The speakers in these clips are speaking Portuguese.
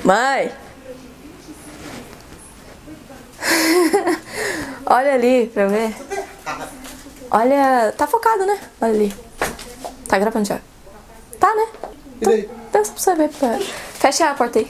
Mãe! Olha ali pra ver. Olha, tá focado, né? Olha ali. Tá gravando já. Tá, né? E daí? Dá só pra você ver. Fecha a porta aí.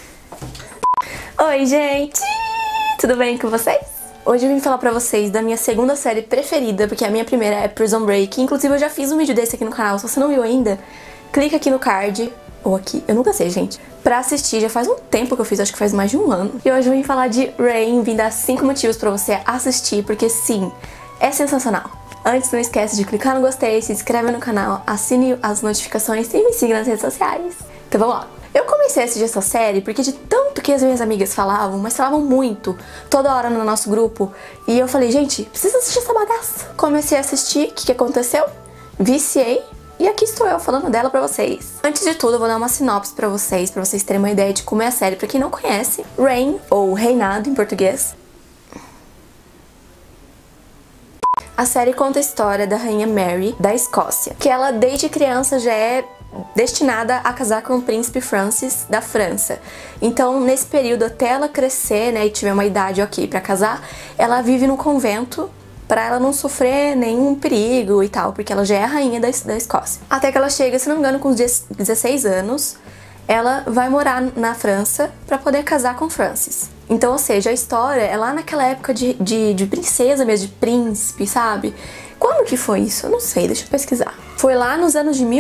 Oi, gente! Tudo bem com vocês? Hoje eu vim falar pra vocês da minha segunda série preferida, porque a minha primeira é Prison Break. Inclusive eu já fiz um vídeo desse aqui no canal. Se você não viu ainda, clica aqui no card, ou aqui, eu nunca sei, gente, pra assistir. Já faz um tempo que eu fiz, acho que faz mais de um ano. E hoje eu vim falar de Reign, vim dar 5 motivos pra você assistir, porque sim, é sensacional. Antes, não esquece de clicar no gostei, se inscreve no canal, assine as notificações e me siga nas redes sociais. Então vamos lá. Eu comecei a assistir essa série porque de tanto que as minhas amigas falavam, mas falavam muito, toda hora no nosso grupo, e eu falei, gente, preciso assistir essa bagaça. Comecei a assistir, o que aconteceu? Viciei, e aqui estou eu falando dela pra vocês. Antes de tudo, eu vou dar uma sinopse pra vocês terem uma ideia de como é a série. Pra quem não conhece, Reign, ou Reinado em português, a série conta a história da rainha Mary, da Escócia, que ela desde criança já é destinada a casar com o príncipe Francis da França. Então, nesse período, até ela crescer, né, e tiver uma idade ok pra casar, ela vive no convento pra ela não sofrer nenhum perigo e tal, porque ela já é a rainha da Escócia. Até que ela chega, se não me engano, com 16 anos, ela vai morar na França pra poder casar com Francis. Então, ou seja, a história é lá naquela época de princesa mesmo, de príncipe, sabe? Quando que foi isso? Eu não sei, deixa eu pesquisar. Foi lá nos anos de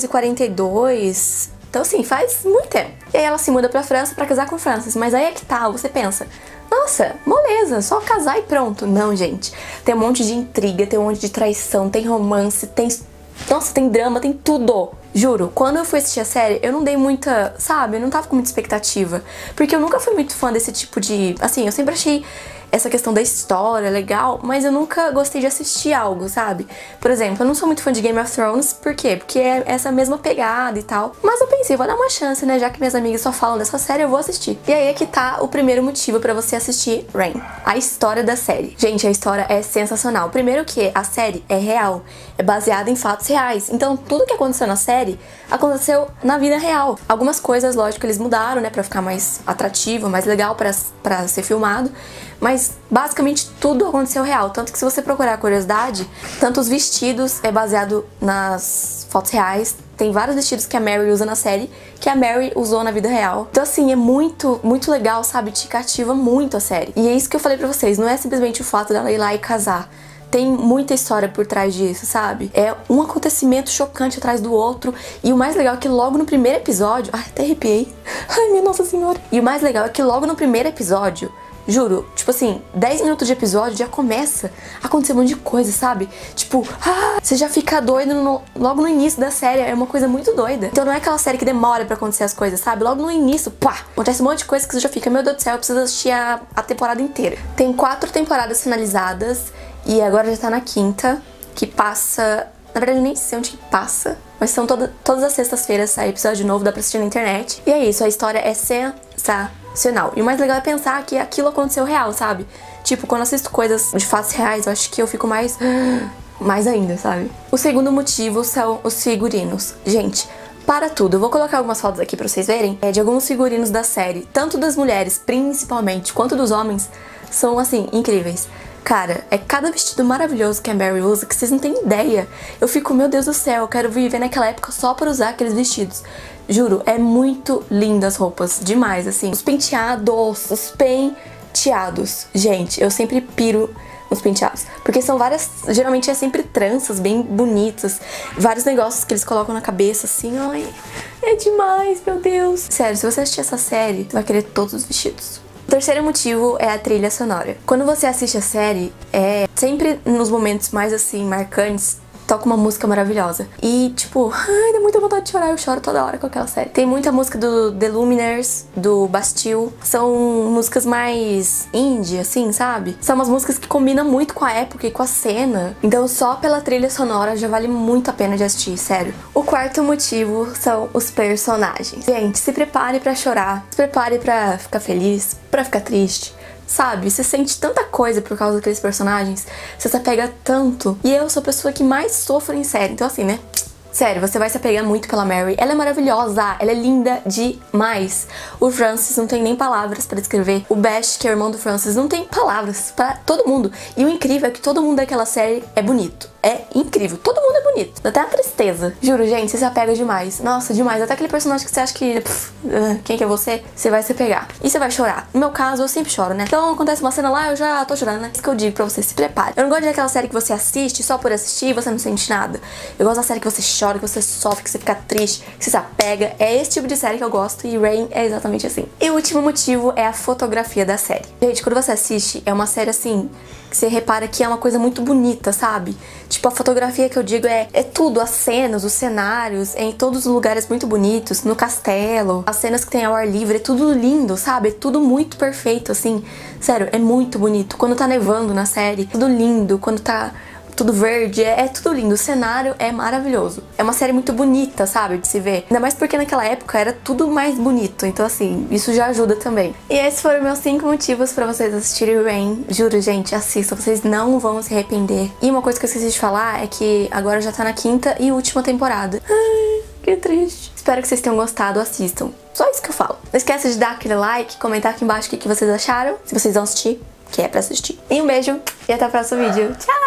1542, então assim, faz muito tempo. E aí ela se muda pra França pra casar com Francis, mas aí é que tá, você pensa, nossa, moleza, só casar e pronto. Não, gente, tem um monte de intriga, tem um monte de traição, tem romance, nossa, tem drama, tem tudo. Juro, quando eu fui assistir a série, eu não dei muita, sabe, eu não tava com muita expectativa, porque eu nunca fui muito fã desse tipo de, assim, eu sempre achei essa questão da história legal, mas eu nunca gostei de assistir algo, sabe? Por exemplo, eu não sou muito fã de Game of Thrones, por quê? Porque é essa mesma pegada e tal. Mas eu pensei, vou dar uma chance, né? Já que minhas amigas só falam dessa série, eu vou assistir. E aí é que tá o primeiro motivo pra você assistir Reign, a história da série. Gente, a história é sensacional. Primeiro que a série é real, é baseada em fatos reais. Então, tudo que aconteceu na série aconteceu na vida real. Algumas coisas, lógico, eles mudaram, né? Pra ficar mais atrativo, mais legal pra ser filmado. Mas basicamente tudo aconteceu real, tanto que se você procurar a curiosidade, tanto os vestidos é baseado nas fotos reais, tem vários vestidos que a Mary usa na série, que a Mary usou na vida real. Então assim, é muito legal, sabe? Te cativa muito a série. E é isso que eu falei pra vocês, não é simplesmente o fato dela ir lá e casar. Tem muita história por trás disso, sabe? É um acontecimento chocante atrás do outro. E o mais legal é que logo no primeiro episódio... Ai, até arrepiei. Ai, minha Nossa Senhora. E o mais legal é que logo no primeiro episódio... Juro, tipo assim, 10 minutos de episódio já começa a acontecer um monte de coisa, sabe? Tipo, você já fica doido logo no início da série, é uma coisa muito doida. Então não é aquela série que demora pra acontecer as coisas, sabe? Logo no início, pá, acontece um monte de coisa que você já fica, meu Deus do céu, eu preciso assistir a temporada inteira. Tem 4 temporadas finalizadas e agora já tá na 5ª, que passa... Na verdade, eu nem sei onde que passa, mas são todas as sextas-feiras sai episódio novo, dá pra assistir na internet. E é isso, a história é sensacional. E o mais legal é pensar que aquilo aconteceu real, sabe? Tipo, quando eu assisto coisas de fatos reais, eu acho que eu fico mais ainda, sabe? O segundo motivo são os figurinos. Gente, para tudo, eu vou colocar algumas fotos aqui pra vocês verem, de alguns figurinos da série, tanto das mulheres, principalmente, quanto dos homens, são, assim, incríveis. Cara, é cada vestido maravilhoso que a Mary usa que vocês não têm ideia. Eu fico, meu Deus do céu, eu quero viver naquela época só pra usar aqueles vestidos. Juro, é muito linda as roupas, demais, assim. Os penteados, gente, eu sempre piro nos penteados. Porque são várias, geralmente é sempre tranças bem bonitas. Vários negócios que eles colocam na cabeça, assim, ai, é demais, meu Deus. Sério, se você assistir essa série, você vai querer todos os vestidos. O terceiro motivo é a trilha sonora. Quando você assiste a série, sempre nos momentos mais assim, marcantes, toca uma música maravilhosa. E tipo, ai, dá muita vontade de chorar, eu choro toda hora com aquela série. Tem muita música do The Lumineers, do Bastille. São músicas mais indie, assim, sabe? São umas músicas que combinam muito com a época e com a cena. Então só pela trilha sonora já vale muito a pena de assistir, sério. O quarto motivo são os personagens. Gente, se prepare pra chorar, se prepare pra ficar feliz, pra ficar triste. Sabe, você sente tanta coisa por causa daqueles personagens, você se apega tanto. E eu sou a pessoa que mais sofre em série, então assim, né? Sério, você vai se apegar muito pela Mary. Ela é maravilhosa, ela é linda demais. O Francis não tem nem palavras pra descrever. O Bash, que é o irmão do Francis, não tem palavras pra todo mundo. E o incrível é que todo mundo daquela série é bonito. É incrível, todo mundo é bonito. Dá até uma tristeza. Juro, gente, você se apega demais. Nossa, demais. Até aquele personagem que você acha que... quem que é você? Você vai se apegar. E você vai chorar. No meu caso, eu sempre choro, né? Então, acontece uma cena lá, eu já tô chorando, né? Isso que eu digo pra você, se prepare. Eu não gosto daquela série que você assiste só por assistir e você não sente nada. Eu gosto da série que você chora, que você sofre, que você fica triste, que você se apega. É esse tipo de série que eu gosto e Reign é exatamente assim. E o último motivo é a fotografia da série. Gente, quando você assiste, é uma série assim... que você repara que é uma coisa muito bonita, sabe? Tipo, a fotografia que eu digo é tudo, as cenas, os cenários, em todos os lugares muito bonitos, no castelo, as cenas que tem ao ar livre, é tudo lindo, sabe? É tudo muito perfeito, assim. Sério, é muito bonito. Quando tá nevando na série, tudo lindo. Quando tá tudo verde, é tudo lindo. O cenário é maravilhoso. É uma série muito bonita, sabe, de se ver. Ainda mais porque naquela época era tudo mais bonito. Então, assim, isso já ajuda também. E esses foram meus 5 motivos pra vocês assistirem Reign. Juro, gente, assistam. Vocês não vão se arrepender. E uma coisa que eu esqueci de falar é que agora já tá na 5ª e última temporada. Ai, que triste. Espero que vocês tenham gostado, assistam. Só isso que eu falo. Não esqueça de dar aquele like, comentar aqui embaixo o que vocês acharam. Se vocês vão assistir, que é pra assistir. E um beijo e até o próximo vídeo. Tchau!